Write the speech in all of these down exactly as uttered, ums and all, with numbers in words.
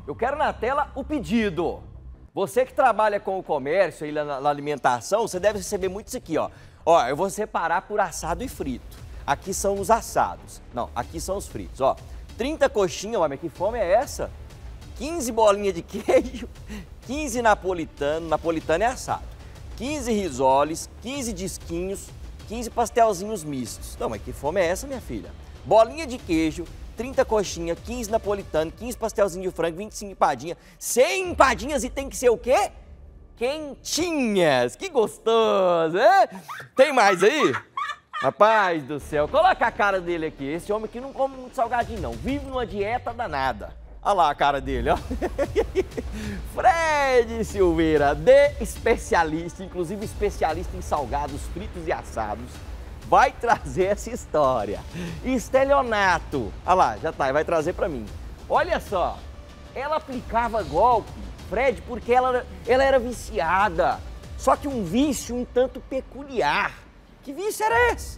eu quero na tela o pedido. Você que trabalha com o comércio e na, na alimentação, você deve receber muito isso aqui, ó. Ó, eu vou separar por assado e frito. Aqui são os assados. Não, aqui são os fritos, ó. trinta coxinhas, ó, mas que fome é essa? quinze bolinhas de queijo, quinze napolitano, napolitano é assado. quinze risoles, quinze disquinhos, quinze pastelzinhos mistos. Não, mas que fome é essa, minha filha? Bolinha de queijo, trinta coxinha, quinze napolitano, quinze pastelzinhos de frango, vinte e cinco empadinhas, cem empadinhas e tem que ser o quê? Quentinhas. Que gostoso, hein? Tem mais aí? Rapaz do céu, coloca a cara dele aqui. Esse homem aqui não come muito salgadinho, não. Vive numa dieta danada. Olha lá a cara dele, ó. Fred Silveira, de especialista, inclusive especialista em salgados, fritos e assados, vai trazer essa história. Estelionato. Olha lá, já tá, vai trazer pra mim. Olha só, ela aplicava golpe, Fred, porque ela, ela era viciada. Só que um vício um tanto peculiar. Que vício era esse?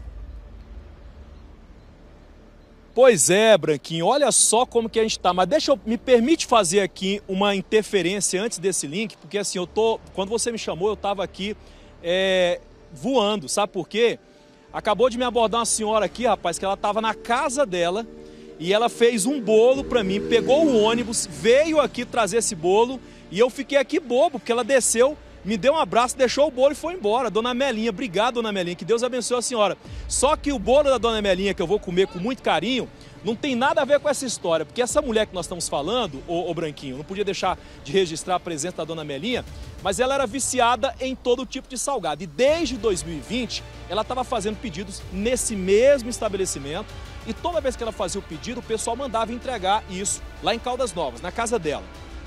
Pois é, Branquinho, olha só como que a gente tá, mas deixa eu, me permite fazer aqui uma interferência antes desse link, porque assim, eu tô, quando você me chamou, eu tava aqui é, voando, sabe por quê? Acabou de me abordar uma senhora aqui, rapaz, que ela tava na casa dela e ela fez um bolo pra mim, pegou o ônibus, veio aqui trazer esse bolo e eu fiquei aqui bobo, porque ela desceu, me deu um abraço, deixou o bolo e foi embora. Dona Melinha, obrigado, Dona Melinha, que Deus abençoe a senhora. Só que o bolo da Dona Melinha, que eu vou comer com muito carinho, não tem nada a ver com essa história, porque essa mulher que nós estamos falando, ô, ô Branquinho, não podia deixar de registrar a presença da Dona Melinha, mas ela era viciada em todo tipo de salgado. E desde dois mil e vinte, ela estava fazendo pedidos nesse mesmo estabelecimento, e toda vez que ela fazia o pedido, o pessoal mandava entregar isso lá em Caldas Novas, na casa dela.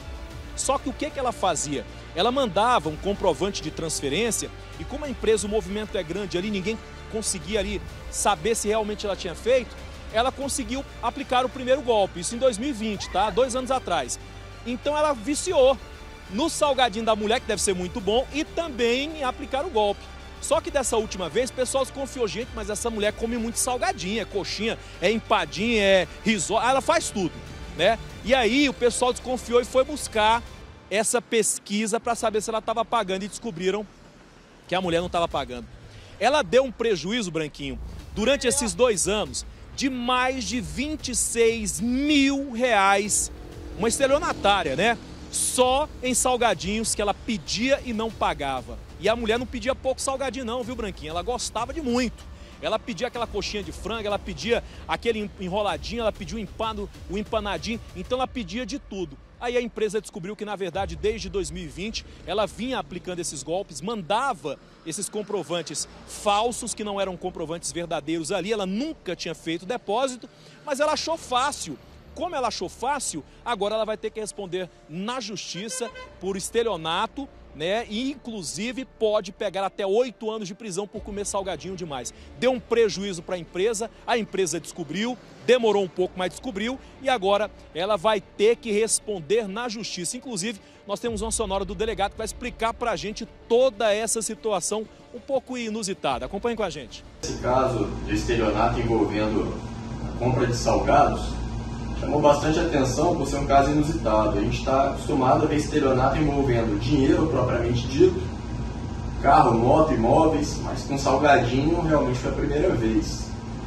Só que o que, que ela fazia? Ela mandava um comprovante de transferência e como a empresa, o movimento é grande ali, ninguém conseguia ali saber se realmente ela tinha feito, ela conseguiu aplicar o primeiro golpe, isso em dois mil e vinte, tá? Dois anos atrás. Então ela viciou no salgadinho da mulher, que deve ser muito bom, e também em aplicar o golpe. Só que dessa última vez, o pessoal desconfiou, gente, mas essa mulher come muito salgadinho, é coxinha, é empadinha, é risório, ela faz tudo, né? E aí o pessoal desconfiou e foi buscar essa pesquisa para saber se ela estava pagando e descobriram que a mulher não estava pagando. Ela deu um prejuízo, Branquinho, durante esses dois anos de mais de vinte e seis mil reais, uma estelionatária, né? Só em salgadinhos que ela pedia e não pagava. E a mulher não pedia pouco salgadinho não, viu, Branquinho? Ela gostava de muito. Ela pedia aquela coxinha de frango, ela pedia aquele enroladinho, ela pedia o empado, o empanadinho, então ela pedia de tudo. Aí a empresa descobriu que, na verdade, desde dois mil e vinte, ela vinha aplicando esses golpes, mandava esses comprovantes falsos, que não eram comprovantes verdadeiros ali, ela nunca tinha feito depósito, mas ela achou fácil. Como ela achou fácil, agora ela vai ter que responder na justiça por estelionato, né? E inclusive pode pegar até oito anos de prisão por comer salgadinho demais. Deu um prejuízo para a empresa, a empresa descobriu, demorou um pouco, mas descobriu, e agora ela vai ter que responder na justiça. Inclusive, nós temos uma sonora do delegado que vai explicar para a gente toda essa situação um pouco inusitada. Acompanhe com a gente. Esse caso de estelionato envolvendo a compra de salgados chamou bastante atenção por ser um caso inusitado. A gente está acostumado a ver estelionato envolvendo dinheiro propriamente dito, carro, moto, imóveis, mas com salgadinho realmente foi a primeira vez.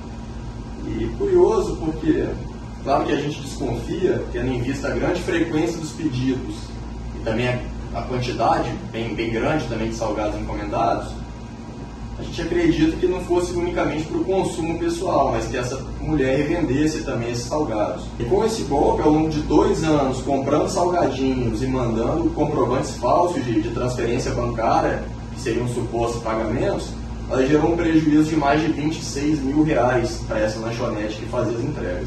E curioso porque, claro que a gente desconfia, tendo em vista a grande frequência dos pedidos e também a, a quantidade bem, bem grande também de salgados encomendados, a gente acredita que não fosse unicamente para o consumo pessoal, mas que essa mulher revendesse também esses salgados. E com esse golpe, ao longo de dois anos, comprando salgadinhos e mandando comprovantes falsos de, de transferência bancária, que seriam supostos pagamentos, ela gerou um prejuízo de mais de vinte e seis mil reais para essa lanchonete que fazia as entregas.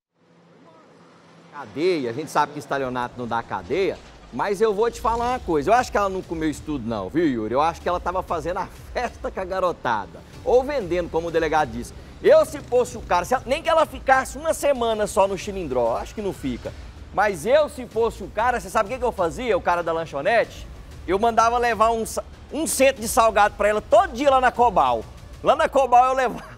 Cadeia, a gente sabe que estelionato não dá cadeia, mas eu vou te falar uma coisa, eu acho que ela não comeu isso tudo não, viu, Yuri? Eu acho que ela estava fazendo a festa com a garotada, ou vendendo, como o delegado disse. Eu, se fosse o cara, se ela, nem que ela ficasse uma semana só no Chilindró, acho que não fica, mas eu, se fosse o cara, você sabe o que, que eu fazia, o cara da lanchonete? Eu mandava levar um, um centro de salgado para ela todo dia lá na Cobal. Lá na Cobal eu levava.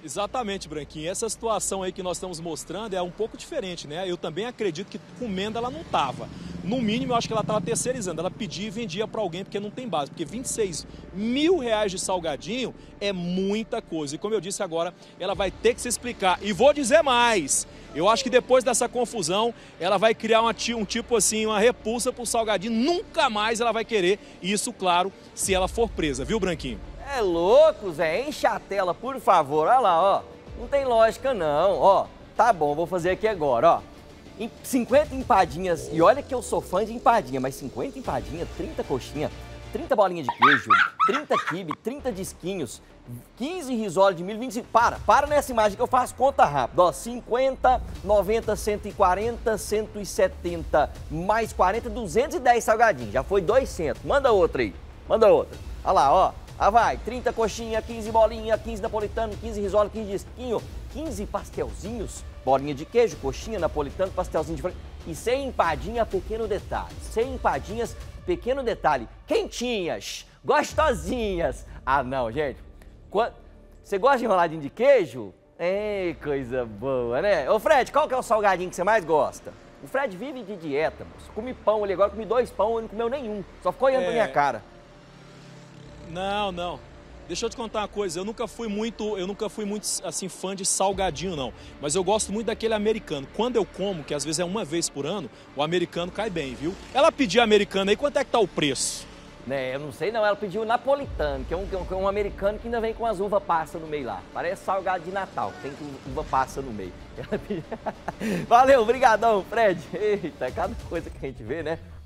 Exatamente, Branquinho. Essa situação aí que nós estamos mostrando é um pouco diferente, né? Eu também acredito que comendo ela não estava. No mínimo, eu acho que ela estava terceirizando. Ela pedia e vendia para alguém porque não tem base. Porque vinte e seis mil reais de salgadinho é muita coisa. E como eu disse agora, ela vai ter que se explicar. E vou dizer mais. Eu acho que depois dessa confusão, ela vai criar uma, um tipo assim, uma repulsa pro salgadinho. Nunca mais ela vai querer. Isso, claro, se ela for presa. Viu, Branquinho? É louco, Zé. Enche a tela, por favor. Olha lá, ó. Não tem lógica, não. Ó, tá bom, vou fazer aqui agora, ó. cinquenta empadinhas, e olha que eu sou fã de empadinha, mas cinquenta empadinhas, trinta coxinha, trinta bolinhas de queijo, trinta quibe, trinta disquinhos, quinze risoles de milho, vinte e cinco. Para, para nessa imagem que eu faço conta rápida. Ó, cinquenta, noventa, cento e quarenta, cento e setenta, mais quarenta, duzentos e dez salgadinhos. Já foi duzentos. Manda outra aí, manda outra. Olha lá, ó. Ah, vai, trinta coxinha, quinze bolinha, quinze napolitano, quinze risole, quinze disquinho, quinze pastelzinhos, bolinha de queijo, coxinha, napolitano, pastelzinho de frango. E sem empadinha, pequeno detalhe. Sem empadinhas, pequeno detalhe. Quentinhas, gostosinhas. Ah, não, gente. Você gosta de enroladinho de queijo? Ei, coisa boa, né? Ô, Fred, qual que é o salgadinho que você mais gosta? O Fred vive de dieta, moço. Comi pão ali agora, comi dois pão, ele não comeu nenhum. Só ficou olhando é... pra minha cara. Não, não. Deixa eu te contar uma coisa, eu nunca fui muito, eu nunca fui muito assim fã de salgadinho não, mas eu gosto muito daquele americano. Quando eu como, que às vezes é uma vez por ano, o americano cai bem, viu? Ela pediu americano aí, quanto é que tá o preço? Né, eu não sei não, ela pediu napolitano, que é um, que é um americano que ainda vem com as uva passa no meio lá. Parece salgado de Natal, tem uva passa no meio. Valeu, brigadão, Fred. Eita, cada coisa que a gente vê, né?